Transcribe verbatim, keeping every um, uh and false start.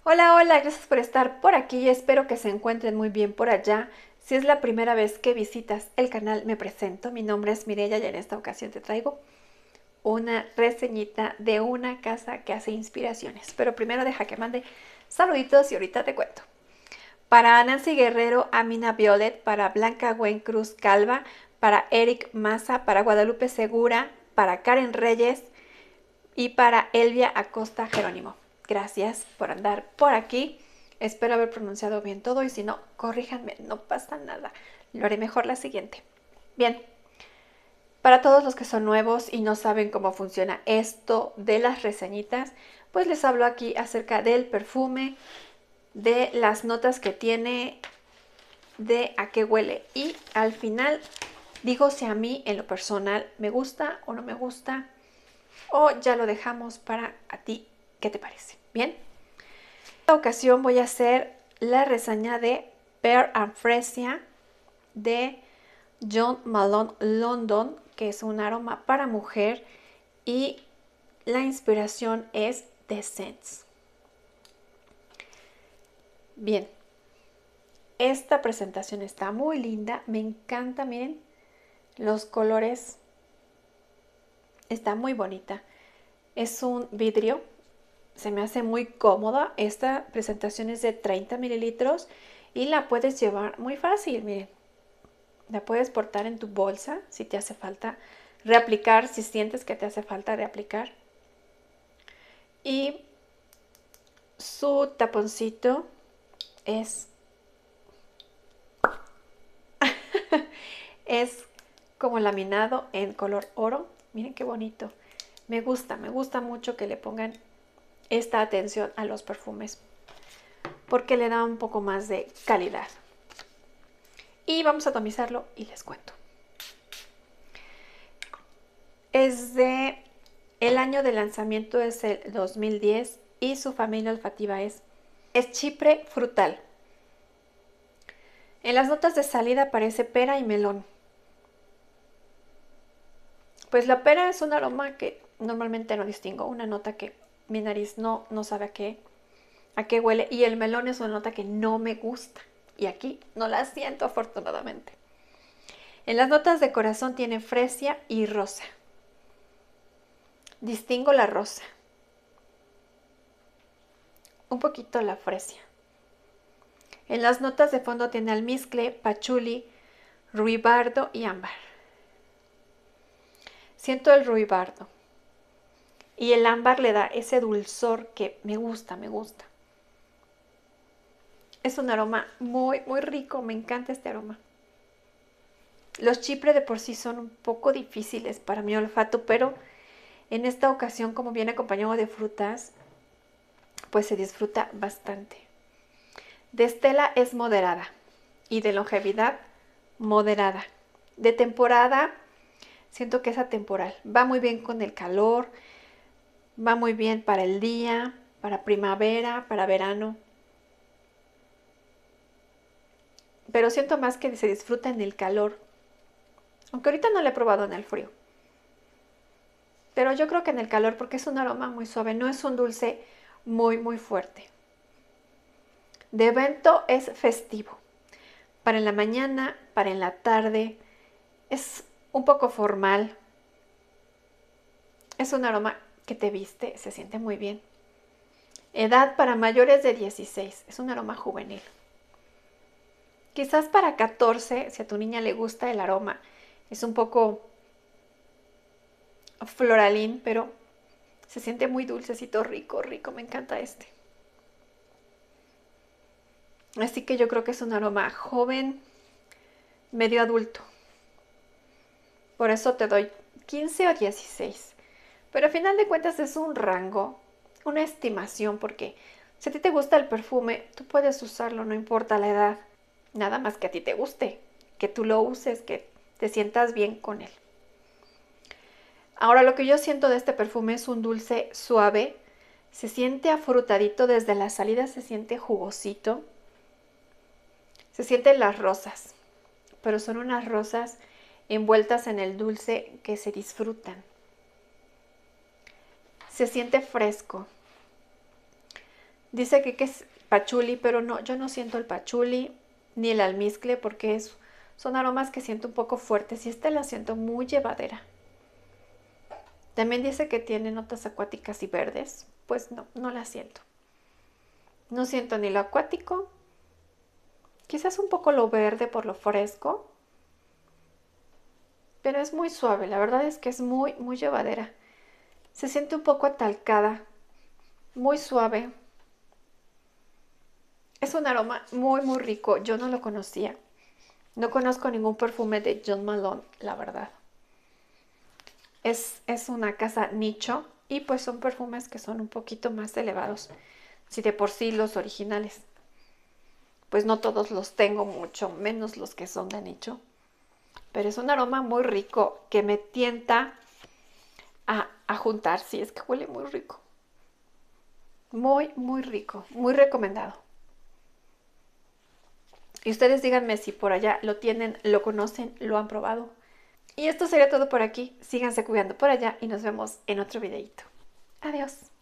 Hola, hola, gracias por estar por aquí. Espero que se encuentren muy bien por allá. Si es la primera vez que visitas el canal, me presento. Mi nombre es Mireya y en esta ocasión te traigo una reseñita de una casa que hace inspiraciones. Pero primero deja que mande saluditos y ahorita te cuento. Para Nancy Guerrero, Amina Violet, para Blanca Gwen Cruz Calva, para Eric Maza, para Guadalupe Segura, para Karen Reyes y para Elvia Acosta Jerónimo. Gracias por andar por aquí. Espero haber pronunciado bien todo y si no, corríjanme, no pasa nada. Lo haré mejor la siguiente. Bien, para todos los que son nuevos y no saben cómo funciona esto de las reseñitas, pues les hablo aquí acerca del perfume, de las notas que tiene, de a qué huele y al final digo si a mí en lo personal me gusta o no me gusta o ya lo dejamos para a ti. ¿Qué te parece? Bien. En esta ocasión voy a hacer la reseña de Pearl and Fresia de John Malone London, que es un aroma para mujer y la inspiración es The Scents. Bien, esta presentación está muy linda, me encanta, miren, los colores, está muy bonita. Es un vidrio, se me hace muy cómoda. Esta presentación es de treinta mililitros y la puedes llevar muy fácil, miren. La puedes portar en tu bolsa si te hace falta reaplicar, si sientes que te hace falta reaplicar. Y su taponcito es, es como laminado en color oro. Miren qué bonito. Me gusta, me gusta mucho que le pongan esta atención a los perfumes porque le da un poco más de calidad. Y vamos a atomizarlo y les cuento. Es de el año de lanzamiento es el dos mil diez y su familia olfativa es, es chipre frutal. En las notas de salida aparece pera y melón. Pues la pera es un aroma que normalmente no distingo, una nota que mi nariz no, no sabe a qué, a qué huele, y el melón es una nota que no me gusta y aquí no la siento afortunadamente. En las notas de corazón tiene fresia y rosa. Distingo la rosa, un poquito la fresia. En las notas de fondo tiene almizcle, pachuli, ruibardo y ámbar. Siento el ruibardo y el ámbar le da ese dulzor que me gusta, me gusta. Es un aroma muy, muy rico, me encanta este aroma. Los chipre de por sí son un poco difíciles para mi olfato, pero en esta ocasión, como viene acompañado de frutas, pues se disfruta bastante. De estela es moderada y de longevidad moderada. De temporada, siento que es atemporal. Va muy bien con el calor, va muy bien para el día, para primavera, para verano. Pero siento más que se disfruta en el calor. Aunque ahorita no lo he probado en el frío. Pero yo creo que en el calor porque es un aroma muy suave, no es un dulce muy, muy fuerte. De evento es festivo. Para en la mañana, para en la tarde. Es un poco formal. Es un aroma que te viste, se siente muy bien. Edad para mayores de dieciséis. Es un aroma juvenil. Quizás para catorce, si a tu niña le gusta el aroma, es un poco floralín, pero se siente muy dulcecito, rico, rico. Me encanta este. Así que yo creo que es un aroma joven, medio adulto. Por eso te doy quince o dieciséis. Pero al final de cuentas es un rango, una estimación, porque si a ti te gusta el perfume, tú puedes usarlo, no importa la edad. Nada más que a ti te guste, que tú lo uses, que te sientas bien con él. Ahora lo que yo siento de este perfume es un dulce suave. Se siente afrutadito desde la salida, se siente jugosito. Se sienten las rosas, pero son unas rosas envueltas en el dulce que se disfrutan. Se siente fresco. Dice que, que es pachuli, pero no, yo no siento el pachuli ni el almizcle porque es, son aromas que siento un poco fuertes y este la siento muy llevadera. También dice que tiene notas acuáticas y verdes, pues no, no la siento. No siento ni lo acuático, quizás un poco lo verde por lo fresco, pero es muy suave, la verdad es que es muy, muy llevadera. Se siente un poco atalcada, muy suave. Es un aroma muy, muy rico, yo no lo conocía. No conozco ningún perfume de John Malone, la verdad. Es, es una casa nicho y pues son perfumes que son un poquito más elevados. Si de por sí los originales, pues no todos los tengo, mucho menos los que son de nicho. Pero es un aroma muy rico que me tienta a, a juntar. Sí, es que huele muy rico. Muy, muy rico. Muy recomendado. Y ustedes díganme si por allá lo tienen, lo conocen, lo han probado. Y esto sería todo por aquí. Síganse cuidando por allá y nos vemos en otro videito. Adiós.